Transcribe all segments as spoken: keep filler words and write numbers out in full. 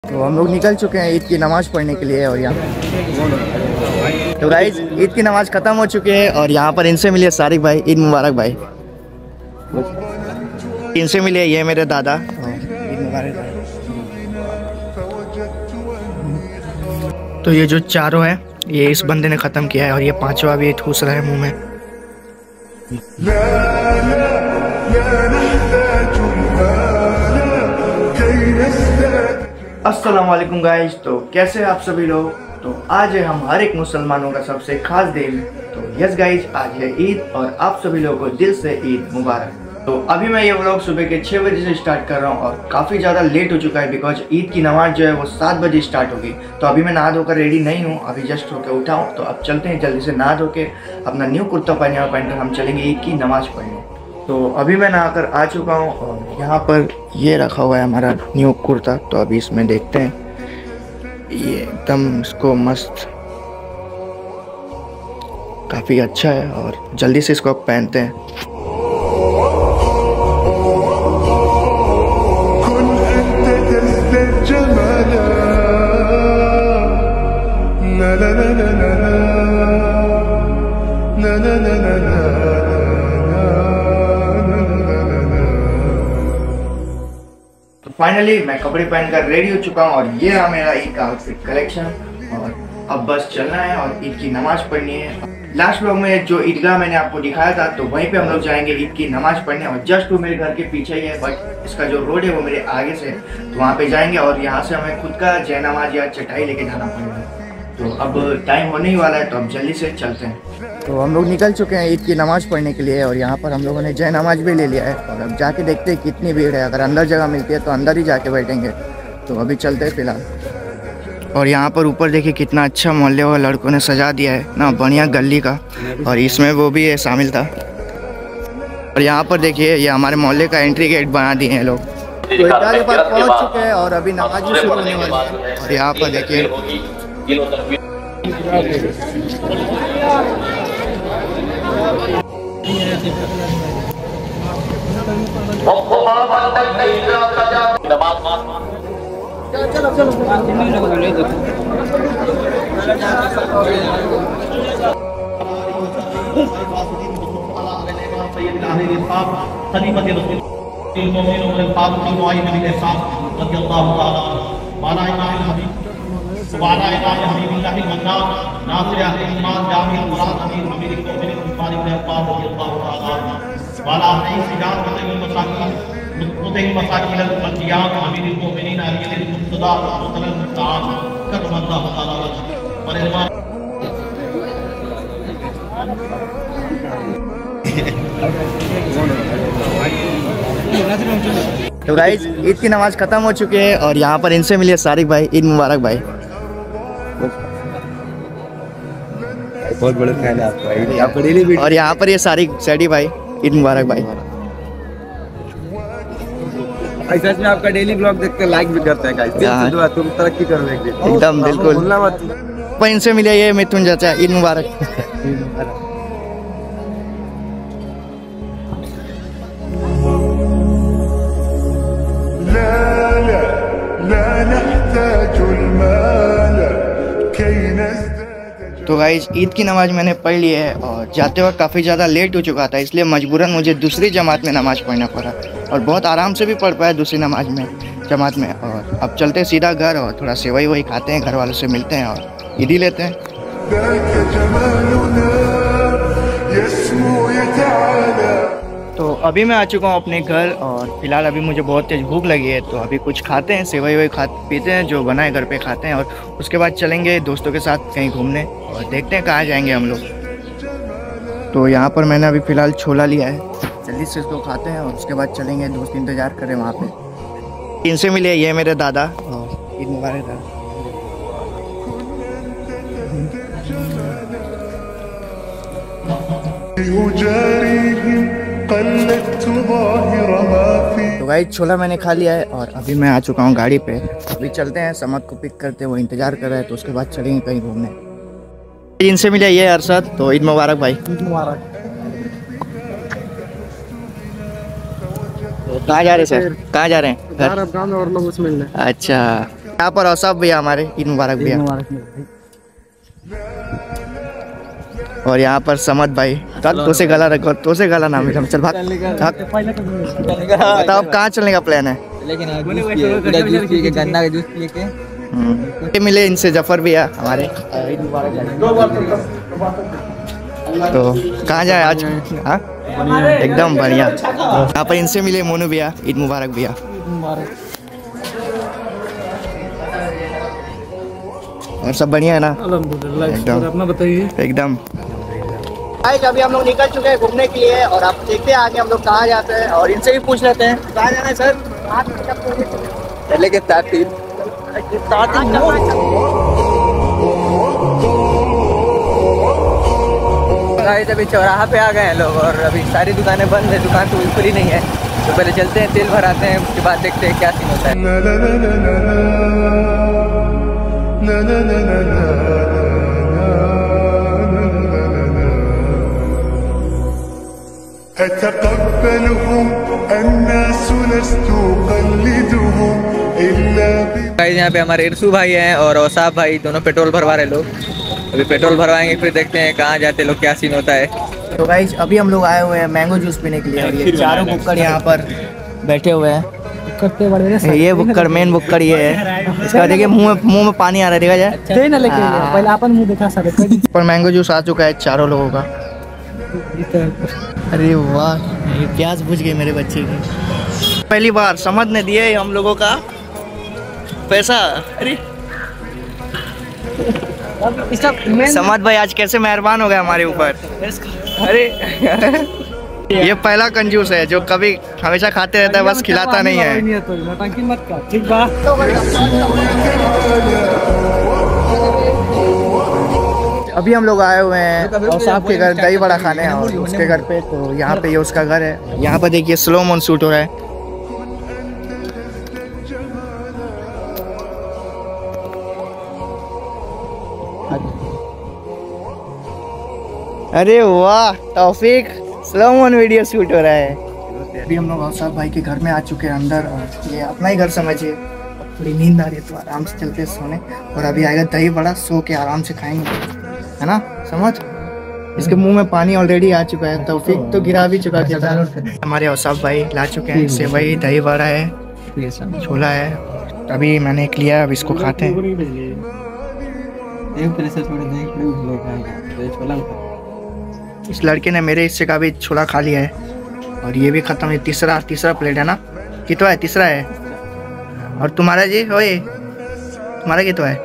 तो हम लोग निकल चुके हैं ईद की नमाज़ पढ़ने के लिए। और यहाँ तो गाइस ईद की नमाज़ ख़त्म हो चुकी है और यहाँ पर इनसे मिले सारिक भाई। ईद मुबारक भाई। इनसे मिले ये मेरे दादा। ईद मुबारक। तो ये जो चारों है ये इस बंदे ने ख़त्म किया है और ये पांचवा भी ठूस रहा है मुंह में। अस्सलाम वालेकुम गाइस। तो कैसे हैं आप सभी लोग। तो आज है हम हर एक मुसलमानों का सबसे खास दिन। तो यस गाइस आज है ईद और आप सभी लोगों को दिल से ईद मुबारक। तो अभी मैं ये व्लॉग सुबह के छः बजे से स्टार्ट कर रहा हूँ और काफ़ी ज़्यादा लेट हो चुका है बिकॉज ईद की नमाज़ जो है वो सात बजे स्टार्ट होगी। तो अभी मैं नहा धोकर रेडी नहीं हूँ, अभी जस्ट होकर उठा हूँ। तो अब चलते हैं जल्दी से नहा धो के अपना न्यू कुर्ता पहने पहनकर हम चलेंगे ईद की नमाज़ पढ़ने। तो अभी मैं नहाकर आ चुका हूँ और यहाँ पर ये रखा हुआ है हमारा न्यू कुर्ता। तो अभी इसमें देखते हैं, ये एकदम इसको मस्त काफ़ी अच्छा है और जल्दी से इसको पहनते हैं। फाइनली मैं कपड़े पहनकर रेडी हो चुका हूँ और ये रहा मेरा ईद का आउटफिट कलेक्शन। और अब बस चलना है और ईद की नमाज़ पढ़नी है। लास्ट व्लॉग में जो ईदगाह मैंने आपको दिखाया था तो वहीं पे हम लोग जाएंगे ईद की नमाज़ पढ़ने। और जस्ट वो मेरे घर के पीछे ही है, बट इसका जो रोड है वो मेरे आगे से, तो वहाँ पे जाएंगे और यहाँ से हमें खुद का जय नमाज या चटाई लेके जाना पड़ेगा। तो अब टाइम होने ही वाला है तो अब जल्दी से चलते हैं। तो हम लोग निकल चुके हैं ईद की नमाज़ पढ़ने के लिए और यहाँ पर हम लोगों ने जय नमाज भी ले लिया है। और अब जाके देखते हैं कितनी भीड़ है। अगर अंदर जगह मिलती है तो अंदर ही जाके बैठेंगे। तो अभी चलते हैं फिलहाल। और यहाँ पर ऊपर देखिए कितना अच्छा मोहल्ले वाले लड़कों ने सजा दिया है ना, बढ़िया गली का। और इसमें वो भी शामिल था। और यहाँ पर देखिए ये हमारे मोहल्ले का एंट्री गेट बना दिए हैं लोग। तो ईदगाह के पास पहुँच चुके हैं और अभी नमाज भी शुरू होने वाली है। और यहाँ पर देखिए चलो चलो सुभाना इलाही हबीबिल्लाहि मन्नान नासिर अहले ईमान जामी मुराद अमीर अमीर को मेरे कुफारी के अब्बास रज़ियल्लाहु ताला वाला नहीं सिजान मुतहिल मसाकिन मुतहिल मसाकिन अल-अंबिया अमीर मोमिनीन अली मुर्तदा मुतलल मुतान कदम अल्लाह ताला परमान। तो गाइस ईद की नमाज़ ख़त्म हो चुकी है और यहाँ पर इनसे मिले सारिक भाई। ईद मुबारक भाई। बहुत बड़े फैन है आपका। आपका डेली वीडियो। और यहाँ पर ये सारिक सैडी भाई। ईद मुबारक भाई। सच में आपका डेली ब्लॉग देखते लाइक भी करते हैं गाइस। दिल से दुआ तुम तरक्की करो एक दिन। एकदम बिल्कुल भूलना मत। पर इनसे मिले ये मिथुन चाचा। ईद मुबारक। तो गाइस ईद की नमाज़ मैंने पढ़ ली है और जाते वक्त काफ़ी ज़्यादा लेट हो चुका था, इसलिए मजबूरन मुझे दूसरी जमात में नमाज़ पढ़ना पड़ा। और बहुत आराम से भी पढ़ पाया दूसरी नमाज में जमात में। और अब चलते सीधा घर और थोड़ा सेवई वही खाते हैं, घर वालों से मिलते हैं और ईद ही लेते हैं। तो अभी मैं आ चुका हूँ अपने घर और फिलहाल अभी मुझे बहुत तेज़ भूख लगी है। तो अभी कुछ खाते हैं, सेवई वही खा पीते हैं, जो बनाए घर पे खाते हैं। और उसके बाद चलेंगे दोस्तों के साथ कहीं घूमने और देखते हैं कहाँ जाएंगे हम लोग। तो यहाँ पर मैंने अभी फ़िलहाल छोला लिया है, जल्दी से इसको खाते हैं और उसके बाद चलेंगे। दोस्त इंतज़ार करें वहाँ पे। इनसे मिले ये मेरे दादा। ईद मुबारक दादा। तो गाइस छोला मैंने खा लिया है और अभी मैं आ चुका हूँ गाड़ी पे। अभी चलते हैं, समद को पिक करते हैं, वो इंतज़ार कर रहा है। तो उसके बाद चलेंगे कहीं घूमने। इनसे मिले ये अरशद। तो ईद मुबारक भाई। ईद मुबारक। कहाँ जा रहे सर? कहाँ जा रहे हैं? घर। और लोग उसमें। अच्छा यहाँ पर औसफ भैया हमारे, ईद मुबारक भैया। और यहाँ पर समद भाई, तो से गला रखो, तो से गला ना मिला, चल भाग। बताओ अब कहाँ चलने का प्लान है? लेकिन जूस पी के, गन्ना का जूस पी के ये मिले इनसे जफर भैया हमारे। तो कहाँ जाए आज? हाँ एकदम बढ़िया। यहाँ पर इनसे मिले मोनू भैया, ईद मुबारक भैया। और सब बढ़िया है ना? अल्हम्दुलिल्लाह। अपना बताइए। एकदम। आज अभी हम लोग निकल चुके हैं घूमने के लिए और आप देखते हैं आगे हम लोग कहाँ जाते हैं और इनसे भी पूछ लेते हैं कहाँ जाना है सर? चले के तातीर अभी चौराहा पे आ गए हैं लोग और अभी सारी दुकानें बंद है, दुकान तो बिल्कुल ही नहीं है। तो पहले चलते हैं, तेल भराते हैं, उसके बाद देखते हैं क्या सीन होता है। यहाँ पे हमारे इरसू भाई हैं और औसाफ भाई, दोनों पेट्रोल भरवा रहे लोग। अभी पेट्रोल भरवाएंगे, फिर देखते हैं कहाँ जाते लोग, क्या सीन होता है। तो गाइस अभी हम लोग आए हुए हैं मैंगो जूस पीने के लिए और ये चारों बुक्कड़ यहाँ पर बैठे हुए हैं। ये बुक्कड़, मेन बुक्कड़ ये है। इसका देखिए मुंह में मुंह में पानी आ रहा है, देखा जाए पहले अपन मुंह दिखा सकते। पर मैंगो जूस आ चुका है चारों लोगों का। अरे वाह, ये प्यास बुझ गई मेरे बच्चे की। पहली बार समझ ने दिए हम लोगों का पैसा। अरे समझ भाई आज कैसे मेहरबान हो गए हमारे ऊपर। अरे ये पहला कंजूस है जो कभी हमेशा खाते रहता है, बस खिलाता नहीं है। अभी हम लोग आए हुए हैं और साहब के घर दही बड़ा खाने और उसके घर पे। तो यहाँ पे ये उसका घर है। यहाँ पर देखिए स्लो मोन शूट हो रहा है। अरे वाह Taufiq, slow mo video shoot हो रहा है। अभी हम लोग औसाफ भाई के घर में आ चुके हैं अंदर और ये अपना ही घर समझिए। थोड़ी नींद आ रही है तो आराम से चलते सोने और अभी आएगा दही बड़ा, सो के आराम से खाएंगे, है ना समझ। इसके मुंह में पानी ऑलरेडी आ चुका है, तौफीक तो गिरा भी चुका था। हमारे औसाफ भाई ला चुके हैं सेवई, दही बड़ा है, छोला है। अभी मैंने एक लिया, अब इसको खाते हैं। इस लड़के ने मेरे हिस्से का भी छोला खा लिया है और ये भी खत्म है। तीसरा तीसरा प्लेट है ना? कितना है? तीसरा है। और तुम्हारा जी? ओए तुम्हारा कितना है?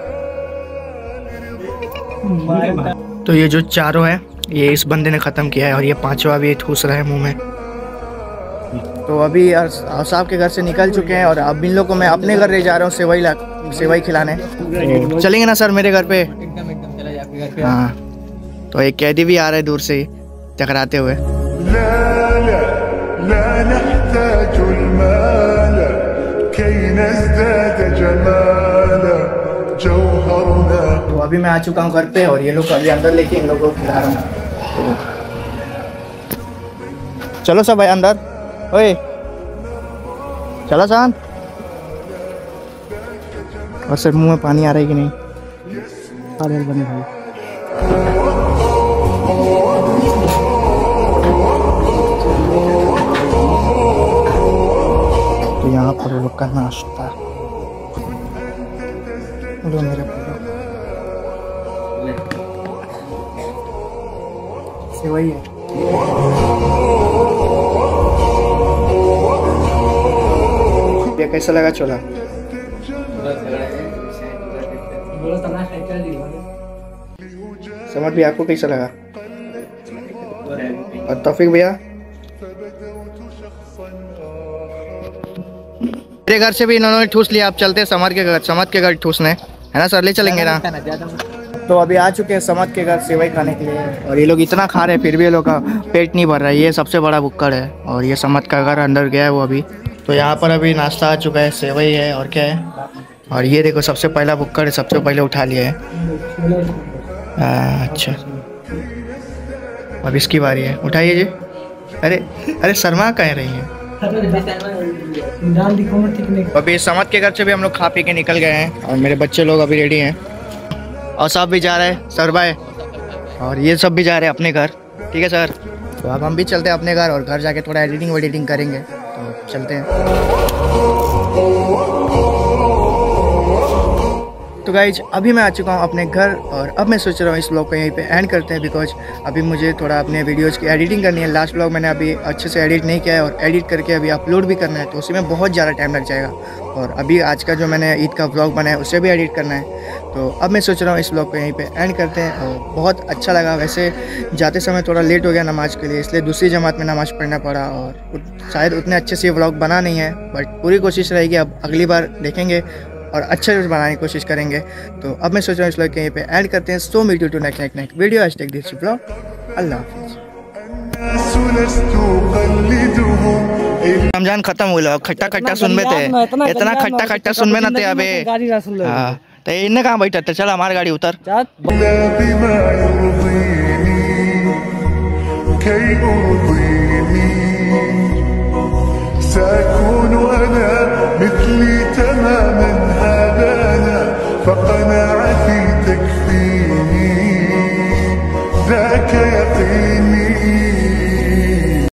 तो ये जो चारों है ये इस बंदे ने ख़त्म किया है और ये पांचवा अभी ठूस रहा है मुंह में। तो अभी औसाफ के घर से निकल चुके हैं और अब इन लोगों को मैं अपने घर ले जा रहा हूँ सेवई ला सेवई खिलाने। तो चलेंगे ना सर मेरे घर पे? एकदम एकदम चला जाए आपके घर पे। हाँ तो एक कैदी भी आ रहा है दूर से टकराते हुए। तो अभी मैं आ चुका हूँ घर पे और ये लोग अभी अंदर लेके इन लोगों को खिला रहा हूँ। चलो सब भाई अंदर। ओए चलो शांत। और सर मुंह में पानी आ रहा है कि नहीं? अरे बने भाई तो यहाँ पर वो लोग का नाश्ता लो मेरे सेवई है। ये कैसा लगा छोला? समझ भी आपको कैसा लगा? और तौफीक भैया? मेरे घर से भी इन्होंने ठूस लिया। आप चलते हैं समद के घर, समद के घर ठूसने, है ना सर? ले चलेंगे ना? तो अभी आ चुके हैं समद के घर सेवई खाने के लिए और ये लोग इतना खा रहे हैं फिर भी ये लोग का पेट नहीं भर रहा है। ये सबसे बड़ा बुक्कड़ है और ये समद का घर अंदर गया है वो अभी। तो यहाँ पर अभी नाश्ता आ चुका है, सेवई है और क्या है। और ये देखो सबसे पहला बुक्कड़ है, सबसे पहले उठा लिया है। आ, अच्छा अब इसकी बारी है, उठाइए जी। अरे अरे शर्मा कह रही है। डाल दिखाऊंगा ठीक नहीं। अभी समद के घर से भी हम लोग खा पी के निकल गए हैं और मेरे बच्चे लोग अभी रेडी हैं और सब भी जा रहे हैं सर भाई और ये सब भी जा रहे हैं अपने घर। ठीक है सर, तो अब हम भी चलते हैं अपने घर और घर जाके थोड़ा एडिटिंग वेडिटिंग करेंगे, तो चलते हैं। तो गाइज अभी मैं आ चुका हूँ अपने घर और अब मैं सोच रहा हूँ इस व्लॉग को यहीं पे एंड करते हैं, बिकॉज अभी मुझे थोड़ा अपने वीडियोज़ की एडिटिंग करनी है। लास्ट व्लॉग मैंने अभी अच्छे से एडिट नहीं किया है और एडिट करके अभी अपलोड भी करना है, तो उसी में बहुत ज़्यादा टाइम लग जाएगा। और अभी आज का जो मैंने ईद का व्लॉग बनाया उसे भी एडिट करना है, तो अब मैं सोच रहा हूँ इस व्लॉग को यहीं पे एंड करते हैं। और बहुत अच्छा लगा, वैसे जाते समय थोड़ा लेट हो गया नमाज़ के लिए, इसलिए दूसरी जमात में नमाज़ पढ़ना पड़ा और शायद उतने अच्छे से ये व्लॉग बना नहीं है, बट पूरी कोशिश रहेगी। अब अगली बार देखेंगे और अच्छे से बनाने की कोशिश करेंगे। तो अब मैं सोच रहा हूँ इस व्लॉग के यहीं पे ऐड करते हैं। So meet you to next next next video. Hashtag this vlog. अल्लाह हाफिज़। रमजान खत्म हो गया, खट्टा खट्टा सुनबे थे, इतना खट्टा खट्टा सुनबे ना थे अबे। हाँ तो इन्हें कहाँ बैठा था, चल हमारी गाड़ी उतर। كي أرضيني